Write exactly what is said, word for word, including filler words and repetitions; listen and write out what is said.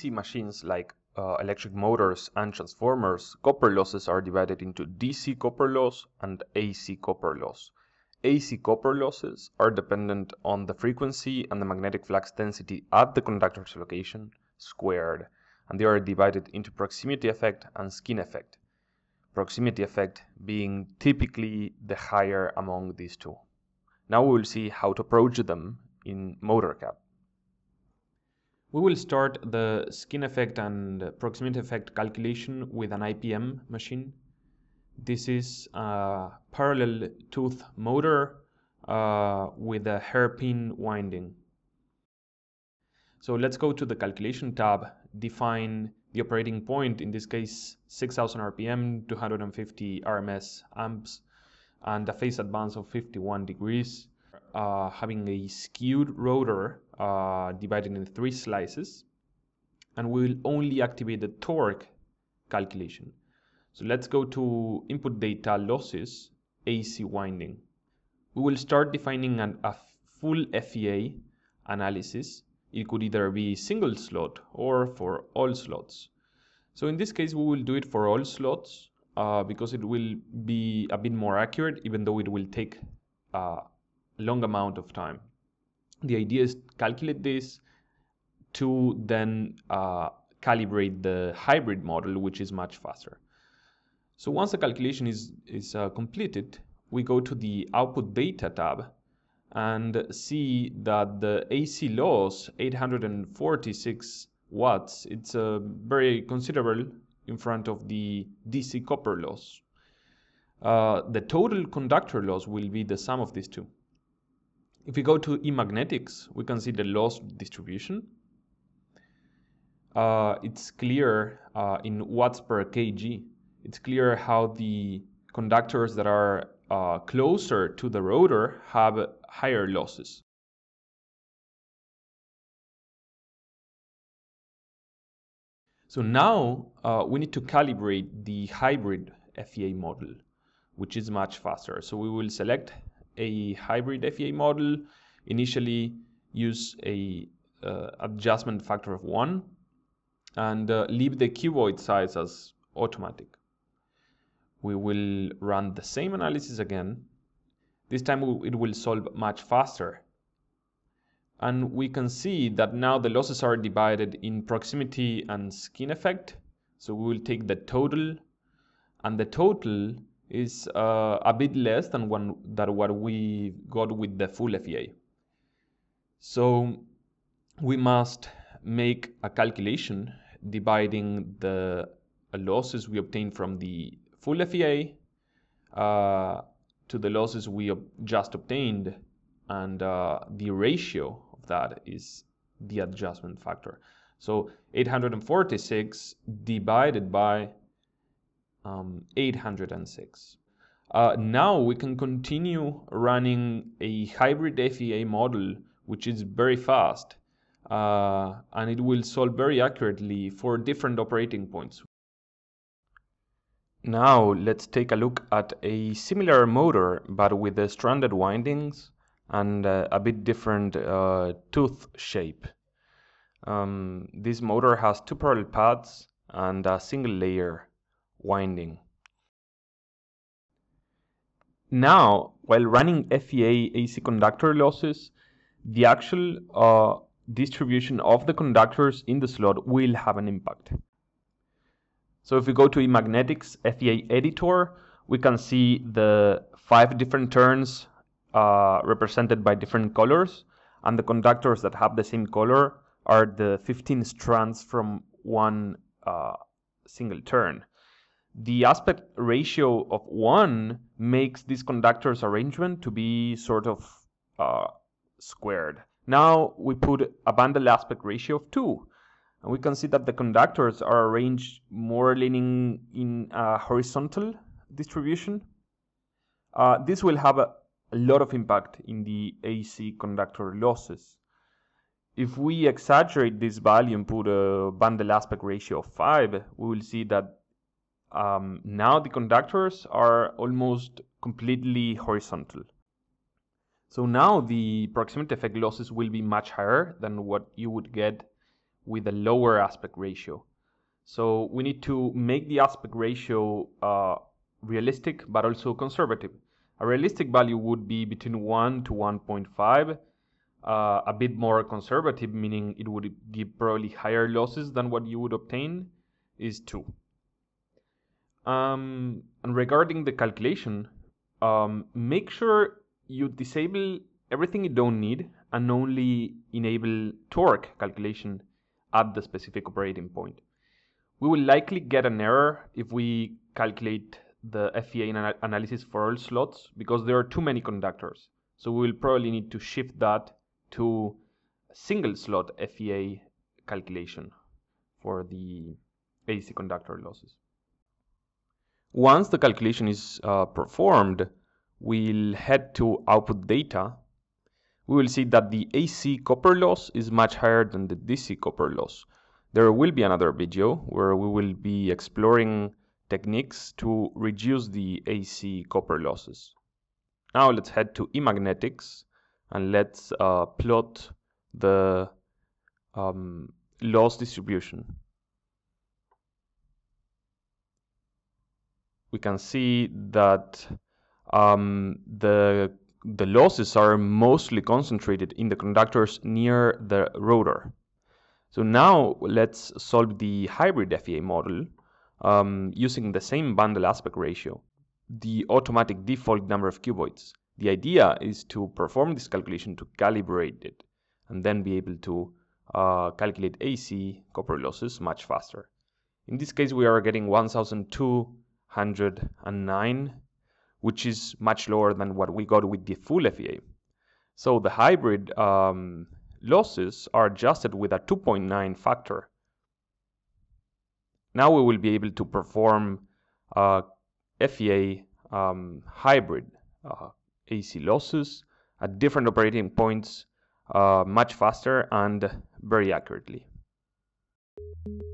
C machines like uh, electric motors and transformers, copper losses are divided into D C copper loss and A C copper loss. A C copper losses are dependent on the frequency and the magnetic flux density at the conductor's location squared, and they are divided into proximity effect and skin effect. Proximity effect being typically the higher among these two. Now we will see how to approach them in MotorCAD. We will start the skin effect and proximity effect calculation with an I P M machine. This is a parallel tooth motor uh, with a hairpin winding. So let's go to the calculation tab, define the operating point, in this case six thousand R P M, two hundred fifty R M S amps, and a phase advance of fifty-one degrees, uh, having a skewed rotor uh, divided in three slices, and we will only activate the torque calculation. So let's go to input data losses, A C winding. We will start defining an, a full F E A analysis. It could either be single slot or for all slots. So in this case, we will do it for all slots uh, because it will be a bit more accurate, even though it will take a long amount of time. The idea is to calculate this to then uh, calibrate the hybrid model, which is much faster. So once the calculation is, is uh, completed, we go to the output data tab and see that the A C loss, eight hundred forty-six watts, it's uh, very considerable in front of the D C copper loss. Uh, the total conductor loss will be the sum of these two. If we go to e-magnetics, we can see the loss distribution. Uh, it's clear uh, in watts per kg. It's clear how the conductors that are uh, closer to the rotor have higher losses. So now uh, we need to calibrate the hybrid F E A model, which is much faster. So we will select a hybrid F E A model, initially use a uh, adjustment factor of one, and uh, leave the cuboid size as automatic. We will run the same analysis again. This time it will solve much faster. And we can see that now the losses are divided in proximity and skin effect. So we will take the total, and the total is uh, a bit less than, one, than what we got with the full F E A. So we must make a calculation dividing the losses we obtained from the full F E A uh, to the losses we ob just obtained, and uh, the ratio of that is the adjustment factor. So eight hundred forty-six divided by um, eight hundred six. Uh, now we can continue running a hybrid F E A model, which is very fast, uh, and it will solve very accurately for different operating points. Now let's take a look at a similar motor, but with the stranded windings and uh, a bit different uh, tooth shape. Um, this motor has two parallel paths and a single layer winding. Now, while running F E A A C conductor losses, the actual uh, distribution of the conductors in the slot will have an impact. So if we go to e-magnetics F E A editor, we can see the five different turns uh, represented by different colors, and the conductors that have the same color are the fifteen strands from one uh, single turn. The aspect ratio of one makes this conductor's arrangement to be sort of uh, squared. Now we put a bundle aspect ratio of two. And we can see that the conductors are arranged more leaning in a horizontal distribution. Uh, this will have a, a lot of impact in the A C conductor losses. If we exaggerate this value and put a bundle aspect ratio of five, we will see that um, now the conductors are almost completely horizontal. So now the proximity effect losses will be much higher than what you would get with a lower aspect ratio. So we need to make the aspect ratio uh, realistic but also conservative. A realistic value would be between one to one point five. Uh, a bit more conservative, meaning it would give probably higher losses than what you would obtain, is two. Um, and regarding the calculation, um, make sure you disable everything you don't need and only enable torque calculation at the specific operating point. We will likely get an error if we calculate the F E A analysis for all slots because there are too many conductors. So we will probably need to shift that to a single slot F E A calculation for the A C conductor losses. Once the calculation is uh, performed, we'll head to output data. We will see that the A C copper loss is much higher than the D C copper loss. There will be another video where we will be exploring techniques to reduce the A C copper losses. Now let's head to e-magnetics and let's uh, plot the um, loss distribution. We can see that um, the, the losses are mostly concentrated in the conductors near the rotor. So now let's solve the hybrid F E A model um, using the same bundle aspect ratio, the automatic default number of cuboids. The idea is to perform this calculation to calibrate it and then be able to uh, calculate A C copper losses much faster. In this case, we are getting one thousand two hundred nine, which is much lower than what we got with the full F E A. So the hybrid um, losses are adjusted with a two point nine factor. Now we will be able to perform uh, F E A um, hybrid uh, A C losses at different operating points uh, much faster and very accurately.